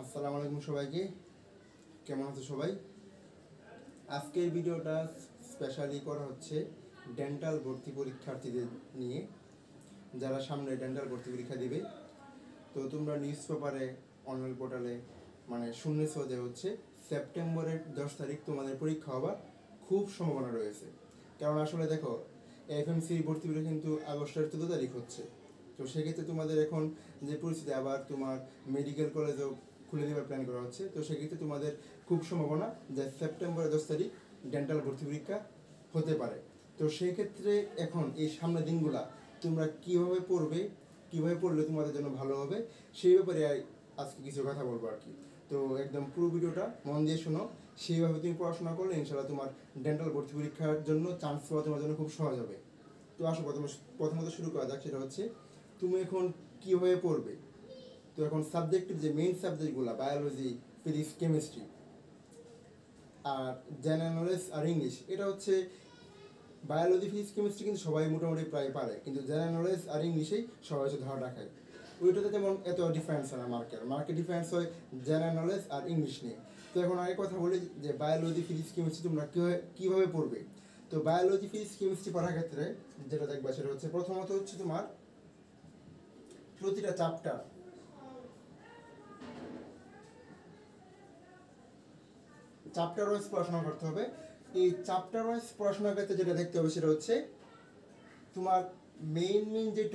আসসালামু আলাইকুম সবাইকে, কেমন আছো সবাই? আজকের ভিডিওটা স্পেশালি করা হচ্ছে ডেন্টাল ভর্তি পরীক্ষার্থীদের নিয়ে, যারা সামনে ডেন্টাল ভর্তি পরীক্ষা দিবে। তো তোমরা নিউজ পেপারে, অনলাইন পোর্টালে শুনেছ যে হচ্ছে সেপ্টেম্বরের 10 তারিখ তোমাদের পরীক্ষা হবার খুব সম্ভাবনা রয়েছে। কারণ আসলে দেখো, এফএমসি ভর্তি পরীক্ষা কিন্তু আগস্টের 14 তারিখ হচ্ছে। তো সেক্ষেত্রে তোমাদের এখন যে পরিস্থিতি, আবার তোমার মেডিকেল কলেজও খুলে দেওয়ার প্ল্যান করা হচ্ছে। তো সেক্ষেত্রে তোমাদের খুব সম্ভাবনা যে সেপ্টেম্বরের 10 তারিখ ডেন্টাল ভর্তি পরীক্ষা হতে পারে। তো সেই ক্ষেত্রে এখন এই সামনের দিনগুলা তোমরা কীভাবে পড়বে, কীভাবে পড়লে তোমাদের জন্য ভালো হবে, সেই ব্যাপারে আজকে কিছু কথা বলবো আর কি। তো একদম পুরো ভিডিওটা মন দিয়ে শোনো। সেইভাবে তুমি পড়াশোনা করলে ইনশাল্লাহ তোমার ডেন্টাল ভর্তি পরীক্ষার জন্য চান্স পাওয়া তোমার জন্য খুব সহজ হবে। তো আসো প্রথমত শুরু করা যাক, সেটা হচ্ছে তুমি এখন কীভাবে পড়বে। তো এখন সাবজেক্টের যে মেইন সাবজেক্টগুলো বায়োলজি, ফিজিক্স, কেমিস্ট্রি আর জেনারেল নলেজ আর ইংলিশ, এটা হচ্ছে বায়োলজি, ফিজিক্স, কেমিস্ট্রি কিন্তু সবাই মোটামুটি প্রায় পারে, কিন্তু জেনারেল নলেজ আর ইংলিশেই সবাই হচ্ছে ধরা রাখায়। ওইটাতে তেমন এত ডিফারেন্স হয় না, মার্কের ডিফারেন্স হয় জেনারেল নলেজ আর ইংলিশ নিয়ে। তো এখন আগে কথা বলি যে বায়োলজি, ফিজিক্স, কেমিস্ট্রি তোমরা কীভাবে পড়বে। তো বায়োলজি, ফিজিক্স, কেমিস্ট্রি পড়ার ক্ষেত্রে যেটা দেখবা সেটা হচ্ছে প্রথমত হচ্ছে তোমার প্রতিটা চ্যাপ্টার ওয়াইজ পড়াশোনা করতে হবে। এই চ্যাপ্টার ওয়াইজ পড়াশোনার ক্ষেত্রে যেটা দেখতে হবে সেটা হচ্ছে তোমার মেইন যে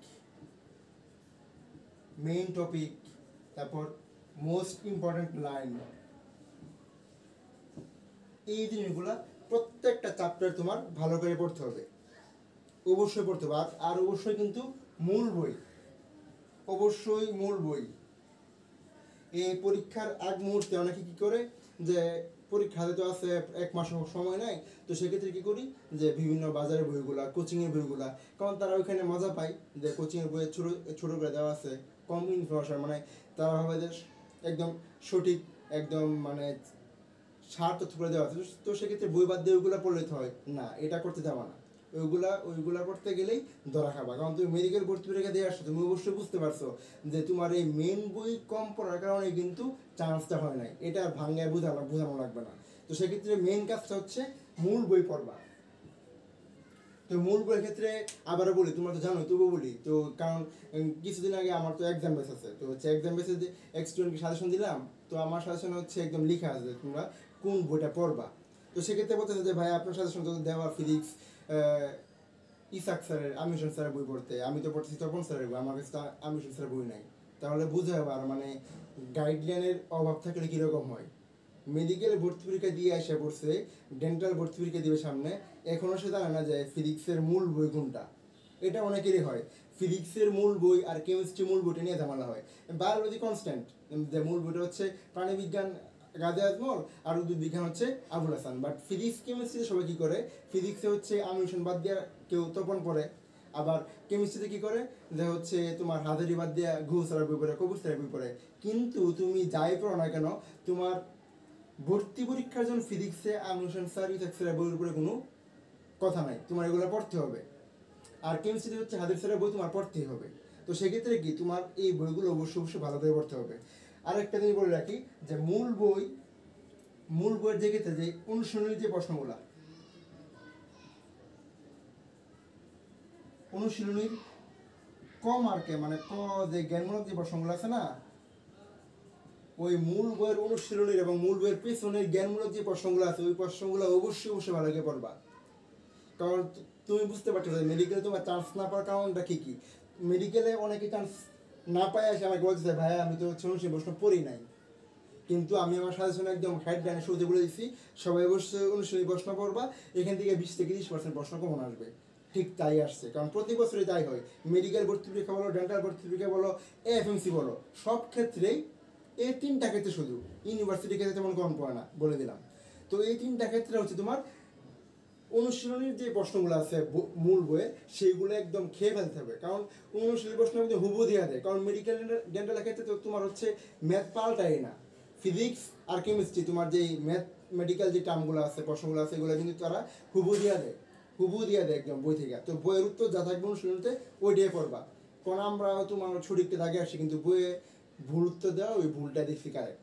টপিক, তারপর মোস্ট ইম্পর্টেন্ট লাইন, এই জিনিসগুলো প্রত্যেকটা চ্যাপ্টার তোমার ভালো করে পড়তে হবে, অবশ্যই পড়তে হবে। আর অবশ্যই কিন্তু মূল বই। এই পরীক্ষার আগ মুহূর্তে অনেকে কী করে যে পরীক্ষা হাতে তো আছে, 1 মাস সময় নেয়। তো সেক্ষেত্রে কী করি যে বিভিন্ন বাজারের বইগুলা, কোচিংয়ের বইগুলা, কারণ তারা ওইখানে মজা পায় যে কোচিংয়ের বইয়ে ছোটো করে দেওয়া আছে, কম ইনফরমেশন, তারা ভাবে যে একদম সঠিক, একদম সার তথ্য করে দেওয়া আছে। তো সেক্ষেত্রে বই বাদ দিয়ে ওইগুলো পড়লে তো হয় না, এটা করতে যাওয়া না। ওইগুলা করতে গেলেই ধরা খাবা। কারণ তুমি মেডিকেল ভর্তি পরীক্ষা দিয়ে আসছো, তুমি অবশ্যই বুঝতে পারছো যে তোমার এই মেন বই কম পড়ার কারণে কিন্তু চান্সটা হয় নাই। এটা ভাঙ্গায় বোঝানো লাগবে না। তো সেক্ষেত্রে মেন কাজটা হচ্ছে মূল বই পড়বা। তো মূল বইয়ের ক্ষেত্রে আবারও বলি, তোমরা তো জানো, তবুও বলি। তো কারণ কিছুদিন আগে আমার তো এক্সাম বেস আছে, তো হচ্ছে এক্সাম বেসে যে স্টুডেন্টকে সাজেশন দিলাম, তো আমার সাজেশন হচ্ছে একদম লেখা আছে তোমরা কোন বইটা পড়বা। তো সেক্ষেত্রে বলতেছে যে ভাই আপনার সাজেশন তো দেওয়া ফিজিক্স ইসাক স্যারের, আমিউশন স্যারের বই পড়তে, আমি তো পড়তেছি তপন স্যারের বই, আমার কাছে তো আমিউশন স্যারের বই নাই। তাহলে বুঝে হবে আর গাইডলাইনের অভাব থাকলে কীরকম হয়। মেডিকেল ভর্তি পরীক্ষা দিয়ে এসে পড়ছে, ডেন্টাল ভর্তি পরীক্ষা দিবে সামনে, এখনও সে জানে না যে ফিজিক্সের মূল বই কোনটা। এটা অনেকেরই হয়, ফিজিক্সের মূল বই আর কেমিস্ট্রি মূল বইটা নিয়ে ঝামেলা হয়। বায়োলজি কনস্ট্যান্ট, যে মূল বইটা হচ্ছে প্রাণীবিজ্ঞান গাজী আজমল, আর উদ্ভিদ বিজ্ঞান হচ্ছে আবুল হাসান। বাট ফিজিক্স কেমিস্ট্রিতে সবাই কী করে, ফিজিক্সে হচ্ছে আমিউশন বাদ দিয়ে কেউ তপন পড়ে, আবার কেমিস্ট্রিতে কী করে যে হচ্ছে তোমার হাজারি বাদ দিয়ে ঘুষ স্যারের বই পড়ে, কবুর স্যারের বই পড়ে। কিন্তু তুমি যাই পড়ো না কেন, তোমার ভর্তি পরীক্ষার জন্য ফিজিক্সে আমিউশন স্যার, ইসাক স্যারের বইয়ের উপরে কোনো কথা নাই, তোমার এগুলো পড়তে হবে। আর কেমিস্ট্রিতে হচ্ছে হাদির স্যারের বই তোমার পড়তেই হবে। তো সেক্ষেত্রে কি তোমার এই বইগুলো অবশ্যই ভালো করে পড়তে হবে। আর একটা জিনিস বলে রাখি যে মূল বইয়ের যে ক্ষেত্রে যে অনুশীলনীর যে প্রশ্নগুলো, অনুশীলনীর ক মার্কে ক যে জ্ঞানমূলক যে প্রশ্নগুলো আছে না, ওই মূল বইয়ের অনুশীলনীর এবং মূল বইয়ের পেছনের জ্ঞানমূলক যে প্রশ্নগুলো আছে, ওই প্রশ্নগুলো অবশ্যই ভালো করে পড়বা। কারণ তুমি বুঝতে পারছো যে মেডিকেলে তোমার চান্স না পাওয়ার কারণটা কী কী। মেডিকেলে অনেকে চান্স না পায় আসে আমাকে বলতেছে ভাই আমি তো অনুশীলনী প্রশ্ন পড়ি নাই, কিন্তু আমি আমার সাজেশন একদম হেডলাইনে শুরুতে বলে দিচ্ছি সবাই অবশ্যই অনুশীলনী প্রশ্ন পড়বা, এখান থেকে 20-30% প্রশ্ন কমন আসবে। ঠিক তাই আসছে, কারণ প্রতি বছরই তাই হয়। মেডিকেল ভর্তি পরীক্ষা বলো, ডেন্টাল ভর্তি পরীক্ষা বলো, এফএমসি বলো, সব ক্ষেত্রেই এই 3টা ক্ষেত্রে, শুধু ইউনিভার্সিটির ক্ষেত্রে তেমন কমন পড়ে না, বলে দিলাম। তো এই 3টা ক্ষেত্রে হচ্ছে তোমার অনুশীলনীর যে প্রশ্নগুলো আছে মূল বইয়ে, সেইগুলো একদম খেয়ে ফেলতে হবে। কারণ অনুশীলনী প্রশ্নের মধ্যে হুবহু দেওয়া দেয়, কারণ মেডিকেল ডেন্টালের ক্ষেত্রে তো তোমার হচ্ছে ম্যাথ পাল্টাই না। ফিজিক্স আর কেমিস্ট্রি তোমার যেই মেডিকেল যে টার্মগুলো আছে, প্রশ্নগুলো আছে, এগুলো কিন্তু তারা হুবহু দিয়ে দেয় একদম বই থেকে। তো বইয়ের উত্তর যা থাকবে অনুশীলনীতে ওইটাই পড়বা। কারণ আমরা তোমার ছুটিতে দাগে আসি, কিন্তু বইয়ে ভুল উত্তর দেওয়া, ওই ভুলটা দেখছি কারেক্ট,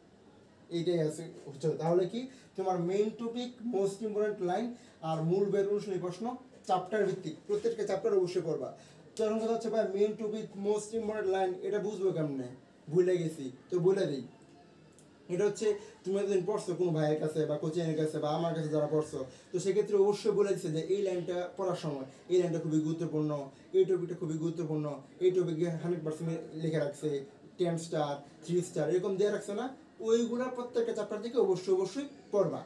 এইটাই আছে হচ্ছে। তাহলে কি তোমার main topic, most important line আর মূল বের অনুশীলনী প্রশ্ন চ্যাপ্টার ভিত্তিক, প্রত্যেকটা চ্যাপ্টার অবশ্যই পড়বা। তখন কথা হচ্ছে ভাই main topic most important line এটা বুঝবো কেমনে, ভুলে গেছি তো বলে দিই। এটা হচ্ছে তুমি একদিন পড়ছো কোনো ভাইয়ের কাছে বা কোচিংয়ের কাছে বা আমার কাছে যারা পড়ছো, তো সেক্ষেত্রে অবশ্যই বলে দিচ্ছে যে এই লাইনটা পড়ার সময় এই লাইনটা খুবই গুরুত্বপূর্ণ, এই টপিকটা খুবই গুরুত্বপূর্ণ, এই টপিকে 100% লিখে রাখছে, 10 স্টার 3 স্টার এরকম দিয়ে রাখছে না, ওইগুলা প্রত্যেকটা চ্যাপ্টার থেকে অবশ্যই পড়বা।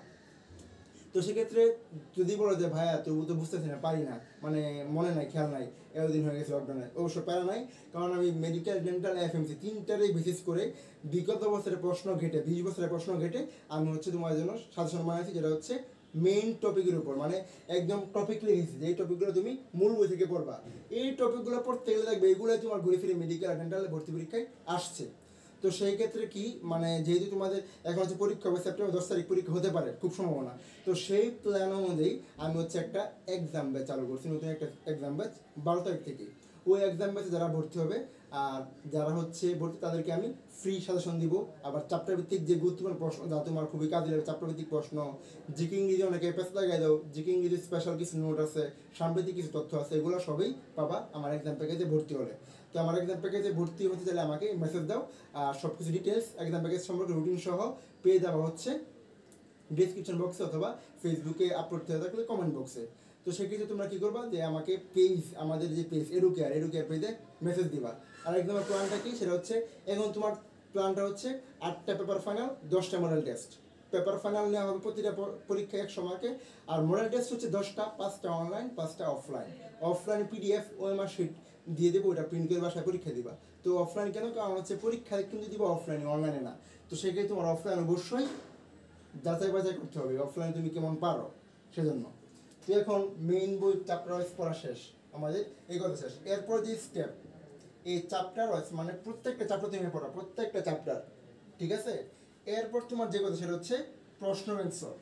তো সেক্ষেত্রে যদি বলো যে ভাইয়া তুই তো বুঝতেছি না, পারি না, মানে মনে নাই, খেয়াল নাই, এতদিন হয়ে গেছে লকডাউনে, অবশ্য প্যারা নাই, কারণ আমি মেডিকেল, ডেন্টাল, এফএমসি তিনটারই বেসিস করে বিগত বছরের প্রশ্ন ঘেটে 20 বছরের প্রশ্ন ঘেটে আমি হচ্ছে তোমার জন্য সাজেশন বানাইছি, যেটা হচ্ছে মেইন টপিকের উপর, মানে একদম টপিক লিখেছি যে এই টপিকগুলো তুমি মূল বই থেকে পড়বা। এই টপিকগুলো পড়তে গেলে দেখবে এইগুলোই তোমার ঘুরে ফিরে মেডিকেল আর ডেন্টাল ভর্তি পরীক্ষায় আসছে। তো সেই ক্ষেত্রে কি মানে যেহেতু তোমাদের এখন হচ্ছে পরীক্ষা হবে, সেপ্টেম্বর 10 তারিখ পরীক্ষা হতে পারে খুব সম্ভাবনা, তো সেই প্ল্যান অনুযায়ী আমি হচ্ছে একটা এক্সাম ব্যাচ চালু করছি, নতুন একটা এক্সাম ব্যাচ 12 তারিখ থেকে। ওই এক্সাম ব্যাচে যারা ভর্তি হবে আর যারা হচ্ছে ভর্তি তাদেরকে আমি ফ্রি সাজেশন দিব। আবার চ্যাপ্টার ভিত্তিক যে গুরুত্বপূর্ণ প্রশ্ন যা তোমার খুবই কাজে লাগবে, চ্যাপ্টার ভিত্তিক প্রশ্ন, জিকে ইংরেজি অনেকে পেস লাগাই দাও, জিকে ইংরেজি স্পেশাল কিছু নোট আছে, সাম্প্রতিক কিছু তথ্য আছে, এগুলো সবই পাবা আমার এক্সাম প্যাকেজে ভর্তি হলে। তো আমার এক্সাম প্যাকেজে ভর্তি হতে চাইলে আমাকে মেসেজ দাও, আর সব কিছু ডিটেলস এক্সাম প্যাকেজ সম্পর্কে রুটিন সহ পেয়ে যাওয়া হচ্ছে ডিসক্রিপশন বক্সে অথবা ফেসবুকে আপলোড হয়ে থাকলে কমেন্ট বক্সে। তো সেক্ষেত্রে তোমরা কী করবা যে আমাকে পেজ, আমাদের যে পেজ এডুকেয়ার পেজে মেসেজ দিবা। আর একদম প্ল্যানটা কি সেটা হচ্ছে, এখন তোমার প্ল্যানটা হচ্ছে 8টা পেপার ফাইনাল, 10টা মডেল টেস্ট। পেপার ফাইনাল নেওয়া হবে প্রতিটা পরীক্ষা 100 মার্কে, আর মডেল টেস্ট হচ্ছে 10টা, 5টা অনলাইন, 5টা offline. Offline PDF OMR sheet দিয়ে দেবো, ওটা প্রিন্ট করে বাসায় পরীক্ষা দিবা। তো অফলাইন কেন, কারণ হচ্ছে পরীক্ষা কিন্তু দিবা অফলাইনে, অনলাইনে না। তো সেক্ষেত্রে তোমার অফলাইন অবশ্যই যাচাই বাছাই করতে হবে অফলাইনে তুমি কেমন পারো, সেজন্য। তো এখন মেইন বই চ্যাপ্টার ওয়াইজ পড়া শেষ, আমাদের এই কথা শেষ। এরপর যে স্টেপ, এই চ্যাপ্টার ওয়াইজ মানে প্রত্যেকটা চ্যাপ্টার তুমি পড়া, প্রত্যেকটা চ্যাপ্টার, ঠিক আছে। এরপর তোমার যে কথা সেটা হচ্ছে প্রশ্ন ব্যাংক সলভ।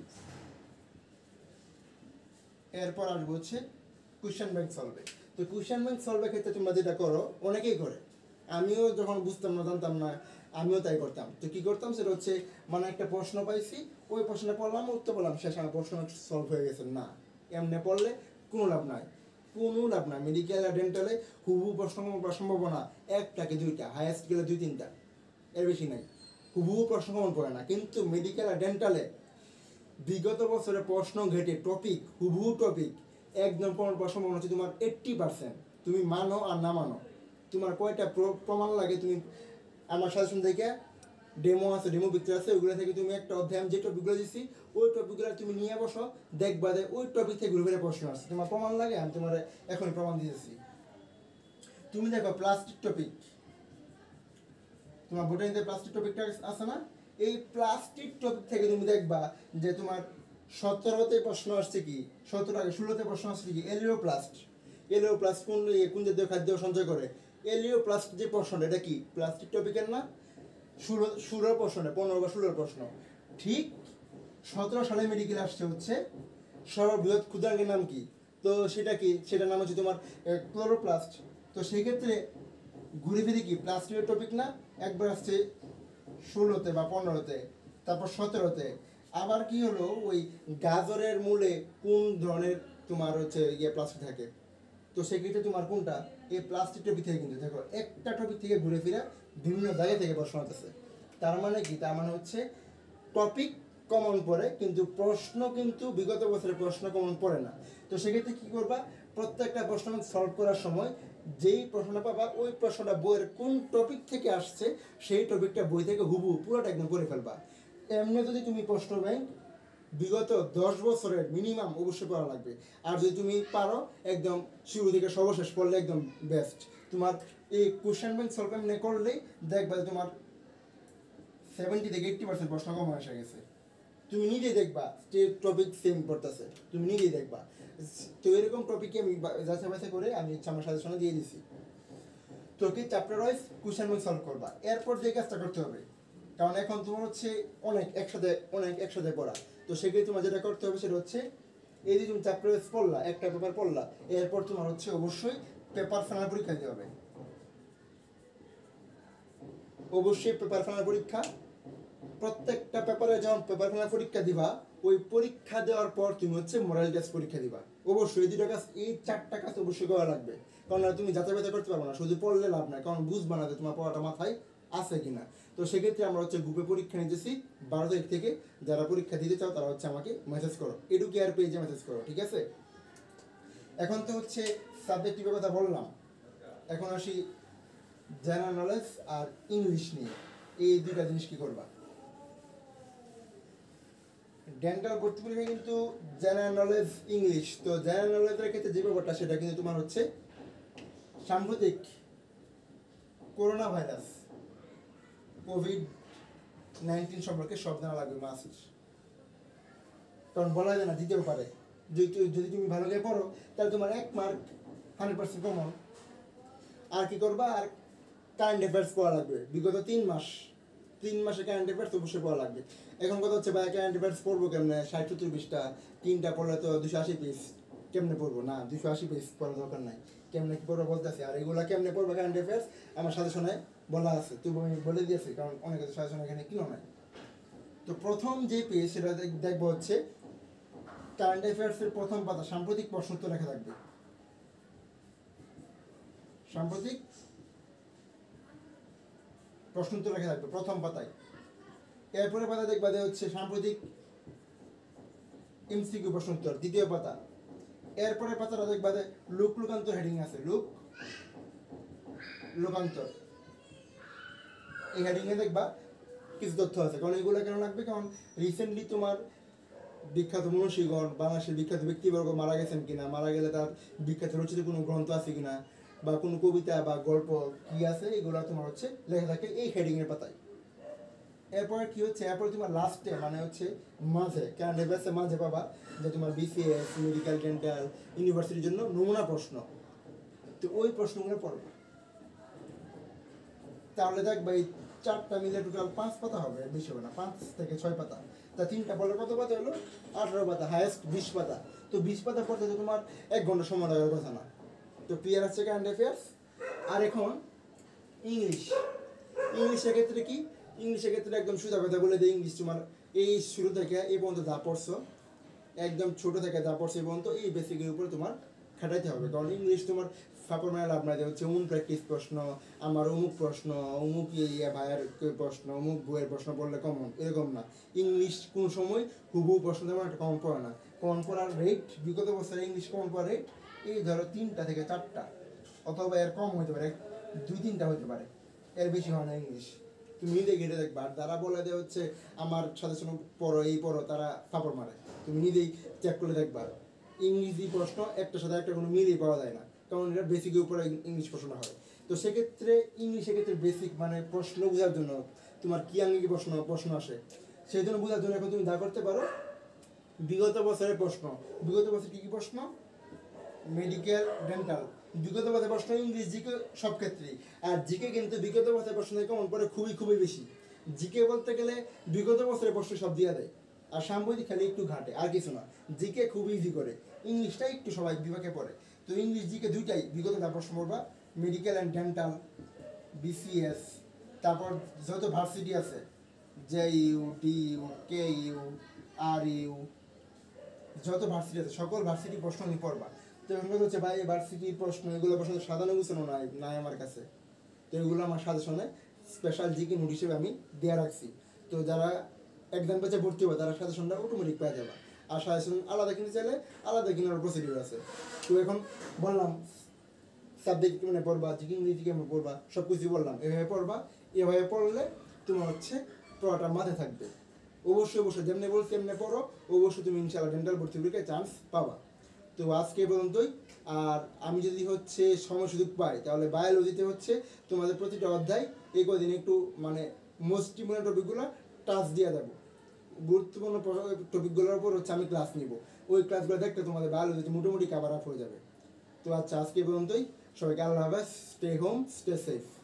এরপর আসবো হচ্ছে কোয়েশ্চেন ব্যাংক সলভে। তো কোয়েশ্চেন ব্যাংক সলভের ক্ষেত্রে তোমরা যেটা করো, অনেকেই করে, আমিও যখন বুঝতাম না, জানতাম না, আমিও তাই করতাম। তো কী করতাম সেটা হচ্ছে, মানে একটা প্রশ্ন পাইছি, ওই প্রশ্নটা পড়লাম, উত্তর বললাম, শেষ, আমার প্রশ্ন সলভ হয়ে গেছে। না, এমনি পড়লে কোনো লাভ নাই, কোনো লাভ নাই। মেডিকেল আর ডেন্টালে হুবহু প্রশ্ন পাওয়ার সম্ভাবনা 1টাকে 2টা, হাইয়েস্ট গেলে 2-3টা, এর বেশি নাই। হুবহু প্রশ্ন কমন পড়ে না, কিন্তু মেডিকেল আর ডেন্টালে বিগত বছরে প্রশ্ন ঘেটে টপিক, হুবহু টপিক একদম প্রমাণ পাওয়ার সম্ভাবনা হচ্ছে তোমার 80%। তুমি মানো আর না মানো, তোমার কয়টা প্রমাণ লাগে, তুমি আমার সাজেশন থেকে ডেমো আছে, ডেমো পিকচার আছে, ওইগুলো থেকে তুমি একটা অধ্যায়, আমি যে টপিকগুলো দিচ্ছি ওই টপিকগুলো তুমি নিয়ে বসো, দেখবা যে ওই টপিক থেকে ঘুরে ফিরে প্রশ্ন আসছে, তোমার প্রমাণ লাগে, আমি তোমার এখনই প্রমাণ দিয়েছি। তুমি দেখো প্লাস্টিক টপিক, তোমার বোটানিতে প্লাস্টিক টপিকটা আছে না, এই প্লাস্টিক টপিক থেকে তুমি দেখবা যে তোমার 17তে প্রশ্ন আসছে কি, 16তে প্রশ্ন আসছে কি, এলিওপ্লাস্ট। এলিওপ্লাস্ট কোন জাতীয় খাদ্য সঞ্চয় করে, এলিওপ্লাস্ট যে প্রশ্নটা, এটা কি প্লাস্টিক টপিকের না? 16 প্রশ্ন, 15 বা 16 প্রশ্ন। ঠিক 17 সালে মেডিকেল আসছে হচ্ছে সর্ববৃহৎ ক্ষুদ্রাঙ্গের নাম কি, তো সেটা কি, সেটার নাম হচ্ছে তোমার ক্লোরোপ্লাস্ট। তো সেই ক্ষেত্রে ঘুরে ফিরে কি প্লাস্টিকের টপিক না, একবার আসছে 16তে বা 15তে, তারপর 17তে। আবার কি হলো, ওই গাজরের মূলে কোন ধরনের তোমার হচ্ছে প্লাস্টিক থাকে, তো সেক্ষেত্রে তোমার কোনটা, এই প্লাস্টিক টপিক থেকে কিন্তু দেখো একটা টপিক থেকে ঘুরে ফিরে বিভিন্ন জায়গা থেকে প্রশ্ন আসতেছে। তার মানে কি, তার মানে হচ্ছে টপিক কমন পড়ে, কিন্তু প্রশ্ন কিন্তু বিগত বছরের প্রশ্ন কমন পড়ে না। তো সেক্ষেত্রে কী করবা, প্রত্যেকটা প্রশ্ন সলভ করার সময় যেই প্রশ্নটা পাবা, ওই প্রশ্নটা বইয়ের কোন টপিক থেকে আসছে সেই টপিকটা বই থেকে হুবহু পুরোটা একদম করে ফেলবা। এমনি যদি তুমি প্রশ্ন ব্যাংক বিগত 10 বছরের মিনিমাম অবশ্যই পড়া লাগবে। আর যদি তুমি পারো একদম শুরু থেকে সর্বশেষ পড়লে একদম বেস্ট। তোমার এই কোশ্চেন ব্যাংক সলভ এমনি করলেই দেখবা তোমার 70 থেকে 80% প্রশ্ন কম এসে গেছে। তুমি নিজেই দেখবা যে টপিক সেম পড়তেছে, তুমি নিজেই দেখবা। তো এরকম টপিকে আমি যাচাই বাছাই করে আমি আমার সাজেশনে দিয়ে দিছি। তো কি chapter wise question bank solve করবা। এরপর যে কাজটা করতে হবে, কারণ এখন তোমার হচ্ছে অনেক একসাথে পড়া, তো সেক্ষেত্রে তোমার যেটা করতে হবে সেটা হচ্ছে, এই যে তুমি চ্যাপ্টার ওয়াইজ পড়লা, একটা পেপার পড়লা, এরপর তোমার হচ্ছে অবশ্যই পেপার ফাইনাল পরীক্ষা দিতে হবে। অবশ্যই পেপার ফাইনাল পরীক্ষা। প্রত্যেকটা পেপারে যখন পেপার ফাইনাল পরীক্ষা দিবা, ওই পরীক্ষা দেওয়ার পর তুমি হচ্ছে মডেল টেস্ট পরীক্ষা দিবা। অবশ্যই এই দুটো কাজ, এই 4টা কাজ অবশ্যই করা লাগবে, কারণ তুমি যাচাই বাছাই করতে পারবো না, শুধু পড়লে লাভ নাই, কারণ বুঝবা না যে তোমার পড়াটা মাথায় আছে কিনা। তো সেক্ষেত্রে আমরা হচ্ছে গ্রুপে পরীক্ষা নিতেছি 12 তারিখ থেকে। যারা পরীক্ষা দিতে চাও তারা হচ্ছে আমাকে মেসেজ করো, এডুকেয়ার পেজে মেসেজ করো, ঠিক আছে? এখন তো হচ্ছে সাবজেক্টিভের কথা বললাম, এখন আসি জেনারেল নলেজ আর ইংলিশ নিয়ে। এই দুইটা জিনিস কি করবা? ডেন্টাল ভর্তি পরীক্ষা কিন্তু জেনারেল নলেজ ইংলিশ। তো জেনারেল নলেজের ক্ষেত্রে যে ব্যাপারটা, সেটা কিন্তু তোমার হচ্ছে সাম্প্রতিক করোনা ভাইরাস COVID-19 সম্পর্কে সব জানা লাগবে মাস্ট, কারণ বলা যায় না, দিতেও পারে। যদি তুমি ভালো করে পড়ো তাহলে তোমার 1 মার্ক 100% কমন। আর কি করবা? আর কারেন্ট অ্যাফেয়ার্স পড়া লাগবে, বিগত 3 মাসে কারেন্ট অ্যাফেয়ার্স অবশ্যই পড়া লাগবে। এখন কথা হচ্ছে ভাই কারেন্ট অ্যাফেয়ার্স পড়বো কেমনে? 60-70 পৃষ্ঠা, 3টা পড়লে তো 280 পেজ, কেমনে পড়বো? না, 280 পেজ পড়ার দরকার নাই, কেমনে কি পড়বো বলতেছি। আর এগুলা কেমনে পড়বো কারেন্ট অ্যাফেয়ার্স আমার সাজেশনে বলা আছে, তুই আমি বলে দিয়েছি, কারণ অনেকে তো সাজেশন এখানে কিনো নাই। তো প্রথম যে পেজ সেটা দেখবো হচ্ছে কারেন্ট অ্যাফেয়ার্সের প্রথম পাতা, সাম্প্রতিক প্রশ্ন উত্তর লেখা থাকবে, সাম্প্রতিক প্রশ্ন উত্তর লেখা থাকবে প্রথম পাতায়। এরপরে পাতা দেখবা হচ্ছে সাম্প্রতিক এমসিকিউ প্রশ্ন উত্তর, দ্বিতীয় পাতা। এরপরে পাতাটা দেখবা লোকান্তর হেডিং আছে, লোকান্তর, এই হেডিংয়ে দেখবা কিছু তথ্য আছে। কারণ এগুলো কেন লাগবে? কারণ রিসেন্টলি তোমার বিখ্যাত মনীষীগণ, বাংলাদেশের বিখ্যাত ব্যক্তিবর্গ মারা গেছেন কিনা, মারা গেলে তার বিখ্যাত রচিত কোনো গ্রন্থ আছে কিনা, বা কোনো কবিতা বা গল্প কি আছে, এগুলো তোমার হচ্ছে লেখা থাকে এই হেডিংয়ের পাতায়। এরপরে কি হচ্ছে, এরপরে তোমার লাস্টে মানে হচ্ছে মাঝে কারেন্ট অ্যাফেয়ার্সের মাঝে পাবা যে তোমার BCS, মেডিকেল, ডেন্টাল, ইউনিভার্সিটির জন্য নমুনা প্রশ্ন। তো ওই প্রশ্নগুলো পড়বে, তাহলে দেখবা এই 4টা মিলে টোটাল 5 পাতা হবে, বেশি হবে না, 5 থেকে 6 পাতা। তা 3টা পড়লে কত পাতা হলো? 18 পাতা, হায়েস্ট 20 পাতা। তো 20 পাতা পড়তে তো তোমার 1 ঘন্টা সময় লাগার কথা না। তো ক্লিয়ার আছে কারেন্ট অ্যাফেয়ার্স। আর এখন ইংলিশের ক্ষেত্রে কি? ইংলিশের ক্ষেত্রে একদম সোজা কথা বলে দেয়, ইংলিশ তোমার এই শুরু থেকে এই পর্যন্ত যা পড়ছো, একদম ছোট থেকে যা পড়ছো এই পর্যন্ত, এই বেসিকের উপরে তোমার খাটাইতে হবে। কারণ ইংলিশ তোমার ফাপড় মেলা লাভ নাই, হচ্ছে অমুক প্র্যাকটিস প্রশ্ন, আমার অমুক প্রশ্ন, অমুক ভাইয়ের প্রশ্ন, অমুক বইয়ের প্রশ্ন পড়লে কমন, এরকম না। ইংলিশ কোন সময় হুবহু প্রশ্ন তেমন একটা কমন পড়ে না। কমন পড়ার রেট, বিগত বছরে ইংলিশ কমন পড়ার রেট এই ধরো 3টা থেকে 4টা, অথবা এর কম হতে পারে, 2-3টা হতে পারে, এর বেশি হয় না ইংলিশ। তুমি নিজে ঘেটে দেখবা। আর যারা বলে দেয় হচ্ছে আমার সাজেশন পড়ো, এই পড়ো, তারা ফাপড় মারে। তুমি নিজেই চেক করে দেখবা, ইংরেজি প্রশ্ন একটার সাথে একটা কোনো মিলই পাওয়া যায় না, কারণ এটা বেসিকের উপরে ইংলিশ প্রশ্নটা হয়। তো সেক্ষেত্রে ইংলিশের ক্ষেত্রে বেসিক মানে প্রশ্ন বোঝার জন্য তোমার কি আঙ্গিক প্রশ্ন আসে, সেই জন্য বোঝার জন্য এখন তুমি যা করতে পারো, বিগত বছরের প্রশ্ন, বিগত বছর কী কী প্রশ্ন, মেডিকেল, ডেন্টাল, বিগত বছরের প্রশ্ন ইংলিশ, জিকে সব ক্ষেত্রেই। আর জিকে কিন্তু বিগত বছরের প্রশ্ন কমন পড়ে খুবই বেশি। জিকে বলতে গেলে বিগত বছরের প্রশ্ন সব দিয়ে দেয়, আর সাম্প্রতিক খালি একটু ঘাটে, আর কিছু না। জিকে খুব ইজি করে, ইংলিশটা একটু সবাই বিভাগে পড়ে। তো ইংলিশ জিকে দুইটাই বিগত যা প্রশ্ন পড়বা, মেডিকেল অ্যান্ড ডেন্টাল, BCS, তারপর যত ভার্সিটি আছে, JU, DU, KU, RU, যত ভার্সিটি আছে সকল ভার্সিটি প্রশ্ন নিয়ে পড়বা। তো এগুলো হচ্ছে ভাই ভার্সিটির প্রশ্ন, এগুলো প্রশ্ন সাধারণ গুছানো নাই আমার কাছে। তো এগুলো আমার সাজেশনে স্পেশাল জিকে নোট হিসেবে আমি দেওয়া রাখছি। তো যারা এক্সাম পেজে ভর্তি হবে তারা সাজেশনটা অটোমেটিক পেয়ে যাবে। আর সাজেশন আলাদা কিনতে চাইলে আলাদা কেনার প্রসিডিউর আছে। তো এখন বললাম সাবজেক্ট কেমন পড়বা, জিকে ইংরেজি কেমন পড়বা, সব কিছুই বললাম। এভাবে পড়বা, এভাবে পড়লে তোমার হচ্ছে পড়াটা মাথায় থাকবে। অবশ্যই যেমনি বলছি এমনি পড়ো, অবশ্যই তুমি ইনশাআল্লাহ ডেন্টাল ভর্তি পরীক্ষায় চান্স পাবা। তো আজকে এই পর্যন্তই। আর আমি যদি হচ্ছে সময় সুযোগ পাই তাহলে বায়োলজিতে হচ্ছে তোমাদের প্রতিটা অধ্যায় এই কদিন একটু মানে মোস্ট ইম্পর্টেন্ট টপিকগুলো টাচ দিয়ে দেবো। গুরুত্বপূর্ণ টপিকগুলোর উপর হচ্ছে আমি ক্লাস নিব, ওই ক্লাসগুলো দেখতে তোমাদের বায়োলজিতে মোটামুটি কাভার আপ হয়ে যাবে। তো আচ্ছা, আজকে এই পর্যন্তই। সবাইকে আল্লাহ হাফেজ, স্টে হোম, স্টে সেফ।